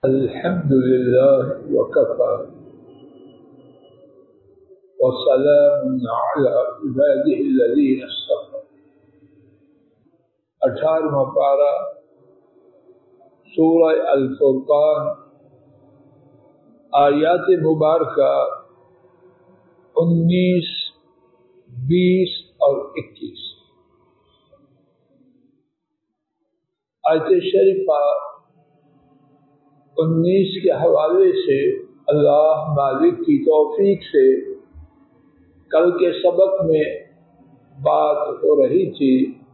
الحمد لله وكفى وسلام على عباده الذين اصطفى. 18واں پارہ سورہ الفرقان، آیات مبارکہ 19، 20 اور 21. آیت شریفہ 19 کے حوالے سے اللہ مالک کی توفیق سے کل کے سبق میں بات ہو رہی تھی.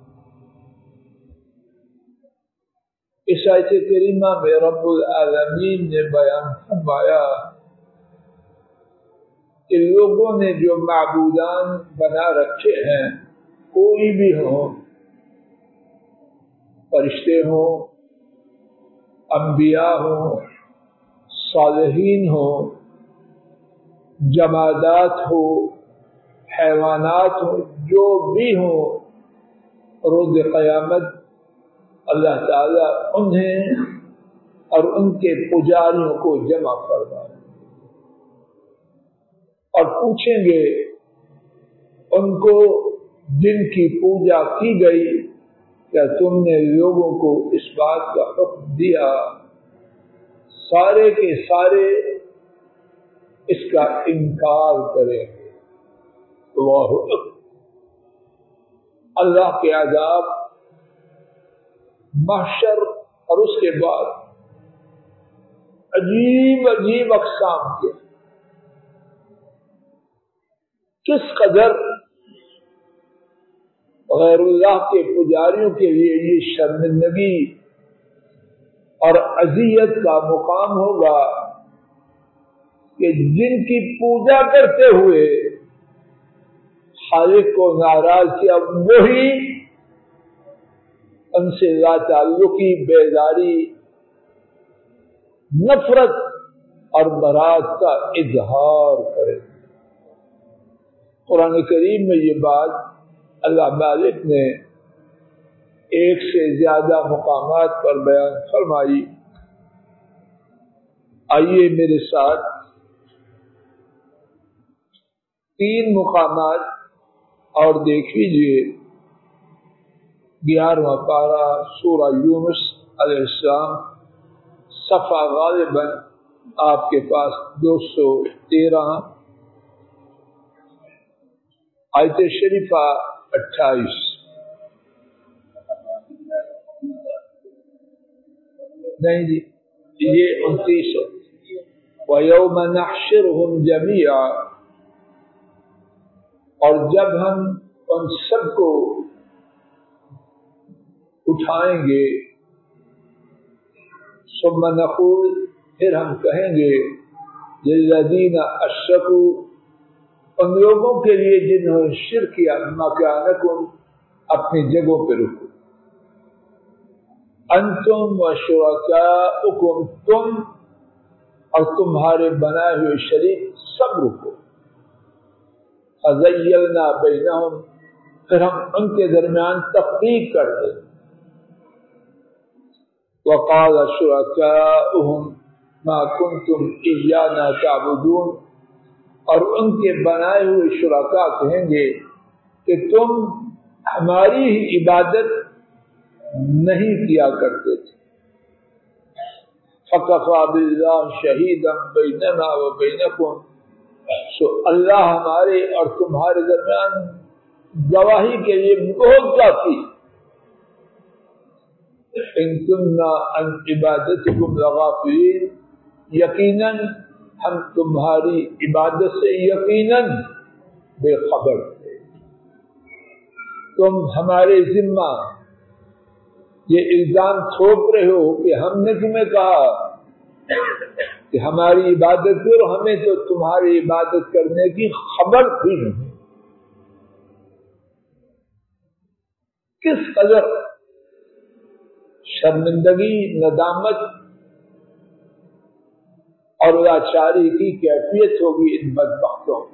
اس آیت کریمہ میں رب العالمین نے بیان فرمایا کہ لوگوں نے جو معبودان بنا رکھے ہیں، کوئی بھی ہوں، فرشتے ہوں، انبیاء ہوں، صالحین ہوں، جمادات ہو، حیوانات ہوں، جو بھی ہوں، روز قیامت اللہ تعالی انہیں اور ان کے پجاریوں کو جمع فرمائے اور پوچھیں گے ان کو جن کی پوجا کی گئی، کیا تم نے لوگوں کو اس بات کا حکم دیا؟ سارے کے سارے اس کا انکار کریں گے. اللہ کے عذاب محشر اور اس کے بعد عجیب عجیب اقسام کے، کس قدر غیر اللہ کے پجاریوں کے لیے یہ شرمندگی اور اذیت کا مقام ہوگا کہ جن کی پوجا کرتے ہوئے خالق کو ناراض کیا، وہی ان سے لا تعلقی، بیزاری، نفرت اور برات کا اظہار کرے. قرآن کریم میں یہ بات اللہ مالک نے ایک سے زیادہ مقامات پر بیان فرمائی. آئیے میرے ساتھ 3 مقامات اور دیکھ لیجیے. 11واں پارہ سورہ یونس علیہ السلام، صفحہ غالباً آپ کے پاس 213، آیت شریفہ 28. نہیں جی، یہ 29 ہے. وَيَوْمَ نَحْشُرُهُمْ جَمِيعًا، اور جب ہم ان سب کو اٹھائیں گے، ثُمَّ نَقُولُ، پھر ہم کہیں گے، لِلَّذِينَ أَشْرَكُوا، ان لوگوں کے لیے جنہوں نے شرک کیا، مَكَانَكُمْ، اپنی جگہوں پہ رکو، انتم وشرکاؤکم، تم اور تمہارے بنائے ہوئے شریک سب رکو. فَزَيَّلْنَا بَيْنَهُمْ، پھر ہم ان کے درمیان تفریق کر دیں. وَقَالَ شُرَكَاؤُهُمْ مَا كُنْتُمْ إِيَّانَا تَعْبُدُونَ، اور ان کے بنائے ہوئے شرکا کہیں گے کہ تم ہماری ہی عبادت نہیں کیا کرتے تھے. فَكَفَى بِاللَّهِ شَهِيدًا بَيْنَنَا وَبَيْنَكُمْ، سو اللہ ہمارے اور تمہارے درمیان گواہی کے لیے بہت کافی. إِن كُنَّا عَنْ عِبَادَتِكُمْ لَغَافِلِينَ، یقیناً ہم تمہاری عبادت سے یقیناً بے خبر تھے. تم ہمارے ذمہ یہ الزام تھوپ رہے ہو کہ ہم نے تمہیں کہا کہ ہماری عبادت کرو، ہمیں تو تمہاری عبادت کرنے کی خبر بھی نہیں. کس قدر شرمندگی، ندامت اور لاچاری کی کیفیت ہوگی ان بدبختوں کی.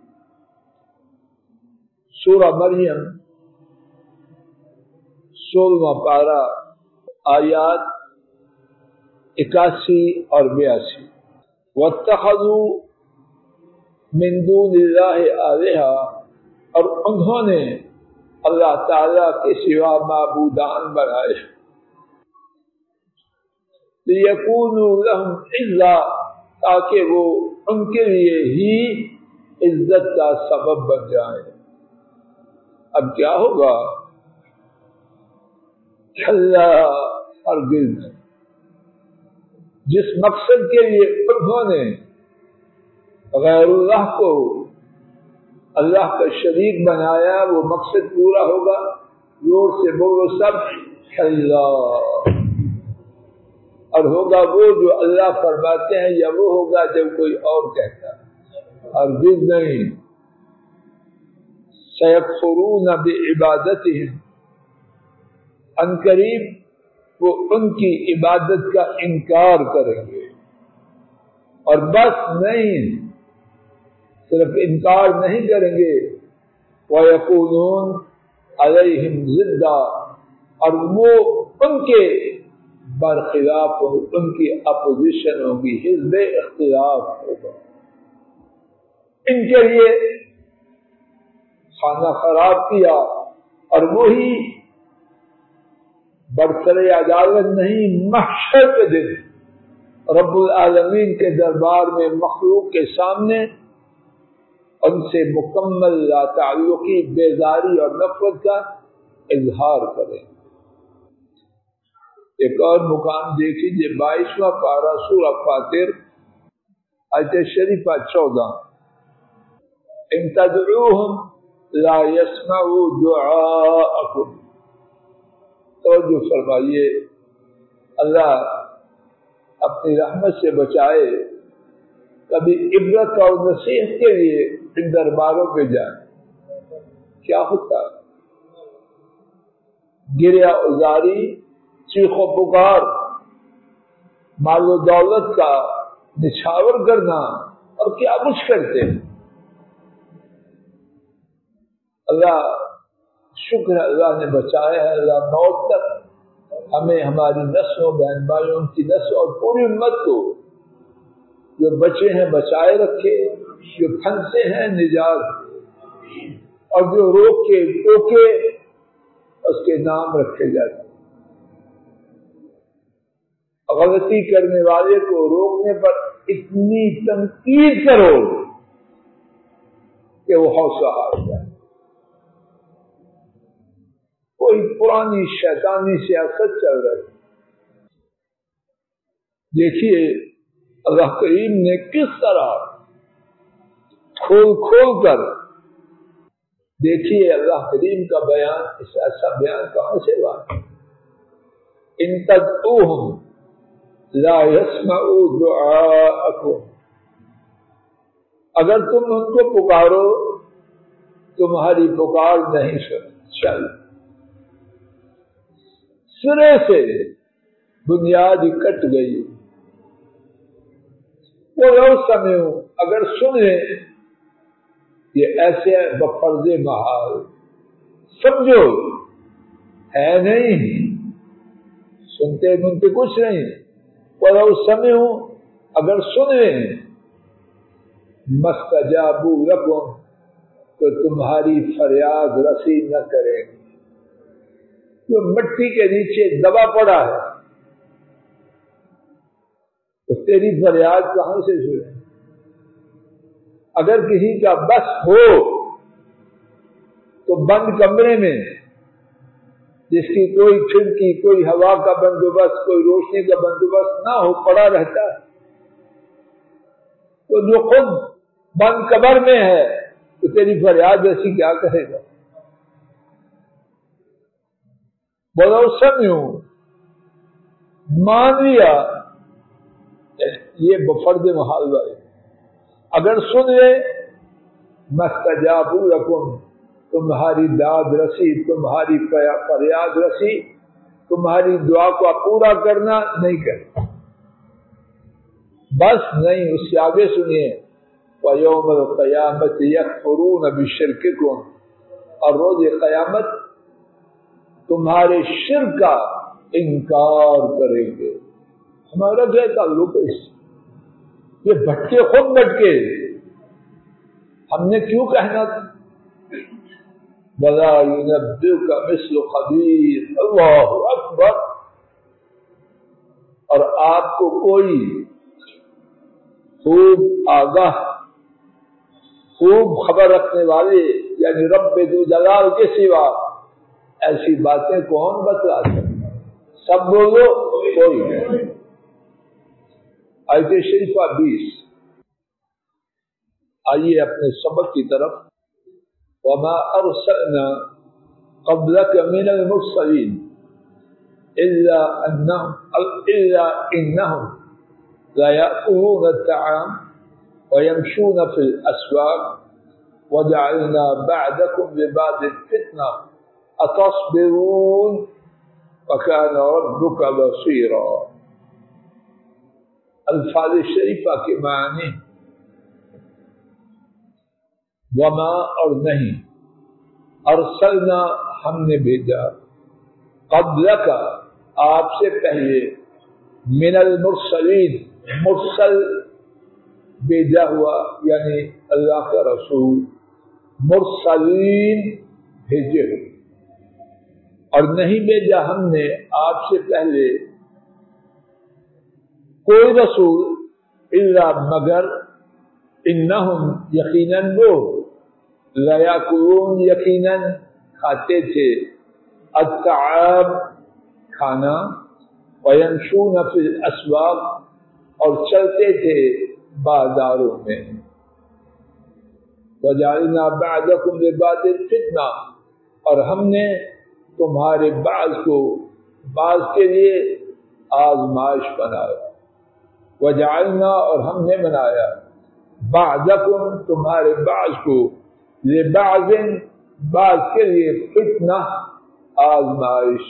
سورہ مریم 16واں پارہ آیات 81 اور 82۔ واتخذوا من دون اللہ آلہہ، اور انہوں نے اللہ تعالیٰ کے سوا معبودان بنائے، لیکونوا لہم عزا، تاکہ وہ ان کے لیے ہی عزت کا سبب بن جائیں۔ اب کیا ہوگا؟ کھلا، ہرگز نہیں۔ جس مقصد کے لیے انہوں نے غیر اللہ کو اللہ کا شریک بنایا، وہ مقصد پورا ہوگا؟ زور سے بولو سب، کھلا۔ اور ہوگا وہ جو اللہ فرماتے ہیں، یا وہ ہوگا جب کوئی اور کہتا ہے؟ ہرگز نہیں۔ سیکفرون بعبادتہم، ان قریب وہ ان کی عبادت کا انکار کریں گے، اور بس نہیں، صرف انکار نہیں کریں گے، وَيَكُونُونَ عَلَيْهِمْ ضِدًّا، اور وہ ان کے برخلاف ان کی اپوزیشن ہوگی، حزب اختلاف ہوگا۔ ان کے لیے کھانا خراب کیا، اور وہی برسر عدالت نہیں، محشر کے دن رب العالمین کے دربار میں مخلوق کے سامنے ان سے مکمل لا تعلقی، بیزاری اور نفرت کا اظہار کریں۔ ایک اور مقام دیکھیے، 22واں پارہ سورہ فاطر، آیت شریفہ 14، ان تدعوہم لا يسمعوا دعاءکم۔ توجہ فرمائیے، اللہ اپنی رحمت سے بچائے، کبھی عبرت اور نصیحت کے لیے ان درباروں پہ جائیں، کیا ہوتا ہے؟ گریہ ازاری، چیخ و پکار، مال و دولت کا نچھاور کرنا، اور کیا کچھ کرتے ہیں۔ اللہ شکر ہے، اللہ نے بچایا ہے۔ اللہ موت تک ہمیں، ہماری نسلوں، بہن بھائیوں کی نسل اور پوری امت کو جو بچے ہیں بچائے رکھے، جو پھنسے ہیں نجات، اور جو روک کے ٹوکے اس کے نام رکھے جاتے ہیں۔ غلطی کرنے والے کو روکنے پر اتنی تنقید کرو کہ وہ حوصلہ ہار جائے۔ کوئی پرانی شیطانی سیاست چل رہی، دیکھیے اللہ کریم نے کس طرح کھول کھول کر، دیکھیے اللہ کریم کا بیان، اس ایسا بیان کہاں سے ہوا؟ ان تدعوہم لا يسمعوا دعاءکم، اگر تم ان کو پکارو تمہاری پکار نہیں چل، سرے سے بنیاد ہی کٹ گئی۔ وہ لو سمعوا، اگر سنیں، یہ ایسے بفرض محال، سمجھو ہے نہیں، سنتے کچھ نہیں۔ وَلَوْ سَمِعُوا، اگر سنیں، مَسْتَجَابُوا لَكُمْ، تو تمہاری فریاد رسی نہ کریں گے۔ جو مٹی کے نیچے دبا پڑا ہے، تو تیری فریاد کہاں سے سنے؟ اگر کسی کا بس ہو تو بند کمرے میں، جس کی کوئی کھڑکی، کوئی ہوا کا بندوبست، کوئی روشنی کا بندوبست نہ ہو، پڑا رہتا ہے، تو جو خود بند کمر میں ہے تو تیری فریاد ایسی کیا کرے گا؟ بولو سمجھو، مان لیا، یہ بفرض محال والے، اگر سن لے، مستجابوا لکم، تمہاری داد رسی، تمہاری فریاد رسی، تمہاری دعا کو پورا کرنا نہیں کرتا۔ بس نہیں، اس سے آگے سنیے، وَيَوْمَ الْقِيَامَةِ يَكْفُرُونَ بِشِرْكِكُمْ، اور روز قیامت تمہارے شرک کا انکار کریں گے۔ ہمارا کیا تعلق ہے اس سے؟ یہ بھٹکے خود بھٹکے، ہم نے کیوں کہنا تھا؟ وَلَا يُنَبِّئُكَ مِثْلُ خَبِيرٍ، اللہ اکبر۔ اور آپ کو کوئی خوب آگاہ، خوب خبر رکھنے والے یعنی رب ذو جلال کے سوا ایسی باتیں کون بتلا سکتا؟ سب بولو، کوئی نہیں۔ آیت شریفہ 20۔ آئیے اپنے سبق کی طرف۔ وما ارسلنا قبلك من المرسلين الا انهم لا يأكلون الطعام ويمشون في الاسواق وجعلنا بعدكم لبعض فتنة اتصبرون وكان ربك بصيرا۔ الفاظ شریفہ کے معنی وما اور نہیں، ارسلنا ہم نے بھیجا، قبلک آپ سے پہلے، من المرسلین مرسل بھیجا ہوا یعنی اللہ کا رسول، مرسلین بھیجے ہوئے، اور نہیں بھیجا ہم نے آپ سے پہلے کوئی رسول الا مگر انہم یقیناً وہ لیاکلون یقیناً کھاتے تھے، الطعام کھانا، ویمشون فی الاسواق اور چلتے تھے بازاروں میں، وجعلنا بعضکم لبعض فتنہ اور ہم نے تمہارے بعض کو بعض کے لیے آزمائش بنایا، وجعلنا اور ہم نے بنایا بعضکم تمہارے بعض کو لبعض بعض کے لیے فتنہ آزمائش،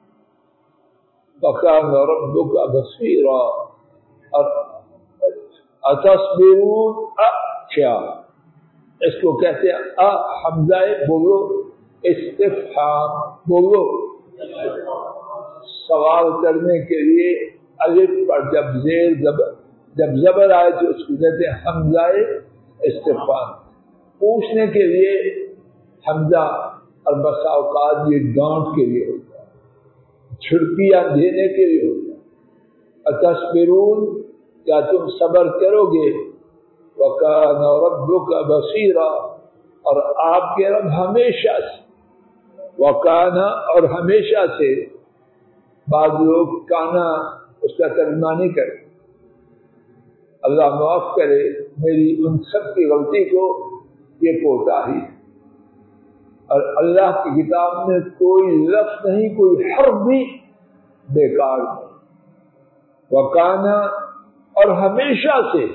وکان ربک بصیرا اور اتصبرون کیا اس کو کہتے ہیں حمزہ بولو استفہام، بولو سوال کرنے کے لیے الف پر جب زبر آئے تو اس کو کہتے ہیں حمزہ استفہام، پوچھنے کے لیے حمزہ، اور بسا اوقات یہ ڈانٹ کے لیے ہوتا ہے، چھڑکیاں دینے کے لیے ہوتا ہے۔ اتصبرون کیا تم صبر کرو گے؟ وَكَانَ رَبُّكَ بَصِيرًا اور آپ کے رب ہمیشہ سے، وَكَانَ اور ہمیشہ سے، بعض لوگ کانا اس کا ترجمہ نہیں کرتے، اللہ معاف کرے میری ان سب کی غلطی کو، یہ کوتاہی ہے، اور اللہ کی کتاب میں کوئی لفظ نہیں، کوئی حرف بھی بیکار نہیں۔ وَكَانَ اور ہمیشہ سے،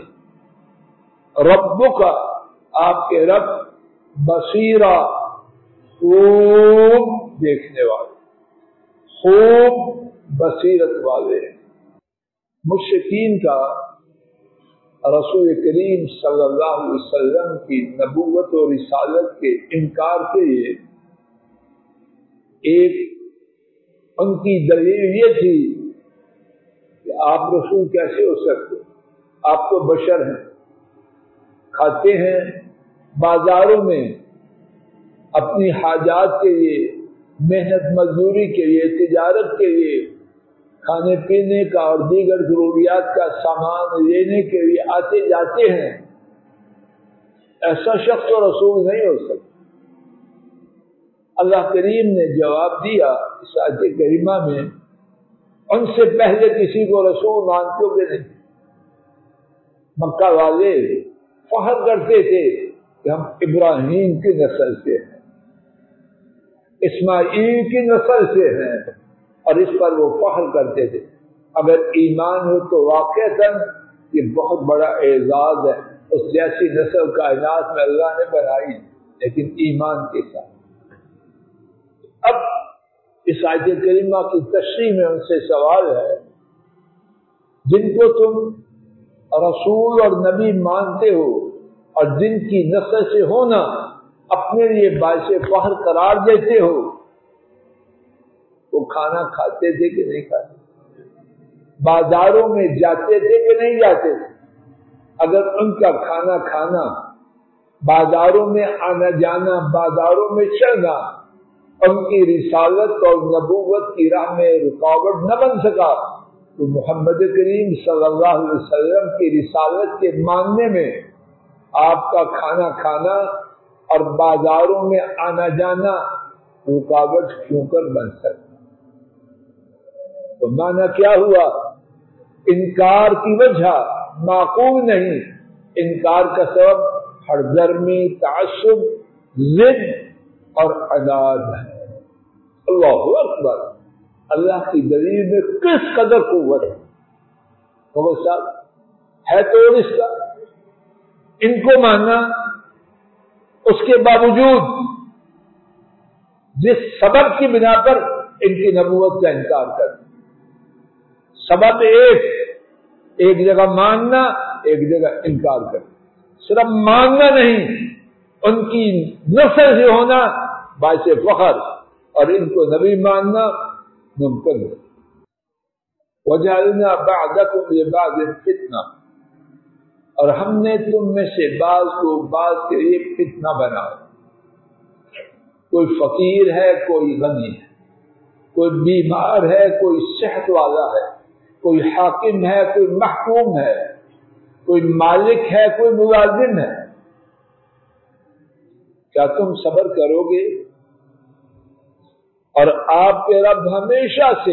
ربک آپ کے رب، بصیرا خوب دیکھنے والے، خوب بصیرت والے ہیں۔ مشرکین کا رسول کریم صلی اللہ علیہ وسلم کی نبوت و رسالت کے انکار کے لیے ایک ان کی دلیل یہ تھی کہ آپ رسول کیسے ہو سکتے، آپ تو بشر ہیں، کھاتے ہیں بازاروں میں اپنی حاجات کے لیے، محنت مزدوری کے لیے، تجارت کے لیے، کھانے پینے کا اور دیگر ضروریات کا سامان لینے کے لیے آتے جاتے ہیں، ایسا شخص و رسول نہیں ہو سکتا۔ اللہ کریم نے جواب دیا اس آیت کریمہ میں، ان سے پہلے کسی کو رسول مانتے ہو کہ نہیں؟ مکہ والے فخر کرتے تھے کہ ہم ابراہیم کی نسل سے ہیں، اسماعیل کی نسل سے ہیں، اور اس پر وہ فخر کرتے تھے۔ اگر ایمان ہو تو واقعتاً یہ بہت بڑا اعزاز ہے، اس جیسی نسل کائنات میں اللہ نے بنائی، لیکن ایمان کے ساتھ۔ اب اس آیت کریمہ کی تشریح میں ان سے سوال ہے، جن کو تم رسول اور نبی مانتے ہو اور جن کی نسل سے ہونا اپنے لیے باعث فخر قرار دیتے ہو، وہ کھانا کھاتے تھے کہ نہیں کھاتے؟ بازاروں میں جاتے تھے کہ نہیں جاتے تھے؟ اگر ان کا کھانا کھانا، بازاروں میں آنا جانا، بازاروں میں چلنا ان کی رسالت اور نبوت کی راہ میں رکاوٹ نہ بن سکا تو محمد کریم صلی اللہ علیہ وسلم کی رسالت کے ماننے میں آپ کا کھانا کھانا اور بازاروں میں آنا جانا رکاوٹ کیوں کر بن سکتا؟ تو معنی کیا ہوا؟ انکار کی وجہ معقول نہیں، انکار کا سبب ہردرمی، تعصب، ضد اور عناد ہے۔ اللہ اکبر! اللہ کی دلیل میں کس قدر قوت ہے، بہت صاحب ہے تو اس کا ان کو ماننا، اس کے باوجود جس سبب کی بنا پر ان کی نبوت کا انکار کرنا۔ سبب ایک جگہ ماننا، ایک جگہ انکار کرنا۔ صرف ماننا نہیں، ان کی نسل سے ہونا باعث فخر اور ان کو نبی ماننا ممکن ہے۔ وَجَعَلْنَا بَعْضَكُمْ لِبَعْضٍ فِتْنَةً، اور ہم نے تم میں سے بعض کو بعض کے لیے فتنہ بنایا۔ کوئی فقیر ہے، کوئی غنی ہے، کوئی بیمار ہے، کوئی صحت والا ہے، کوئی حاکم ہے، کوئی محکوم ہے، کوئی مالک ہے، کوئی ملازم ہے۔ کیا تم صبر کرو گے؟ اور آپ کے رب ہمیشہ سے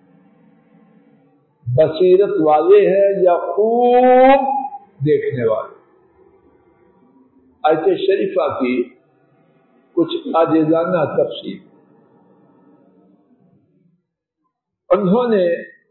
بصیرت والے ہیں یا خوب دیکھنے والے؟ آیت شریفہ کی کچھ عاجزانہ تفسیر، انہوں نے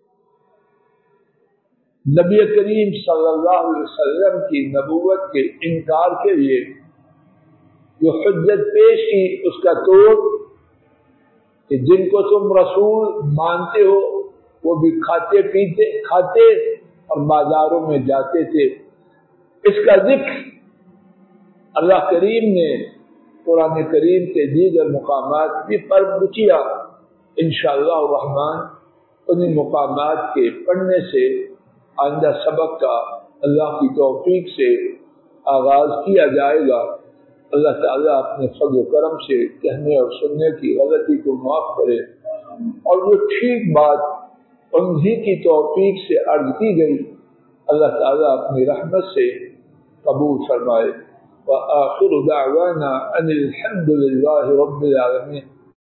نبی کریم صلی اللہ علیہ وسلم کی نبوت کے انکار کے لیے جو حجت پیش کی اس کا توڑ کہ جن کو تم رسول مانتے ہو وہ بھی کھاتے اور بازاروں میں جاتے تھے۔ اس کا ذکر اللہ کریم نے قرآن کریم کے دیگر مقامات بھی پر کیا۔ انشاءاللہ الرحمن انہیں مقامات کے پڑھنے سے آئندہ سبق کا اللہ کی توفیق سے آغاز کیا جائے گا۔ اللہ تعالیٰ اپنے فضل و کرم سے کہنے اور سننے کی غلطی کو معاف کرے، اور جو ٹھیک بات انہی کی توفیق سے عرض کی گئی اللہ تعالیٰ اپنی رحمت سے قبول فرمائے۔ وآخر دعوانا ان الحمد للہ رب العالمین۔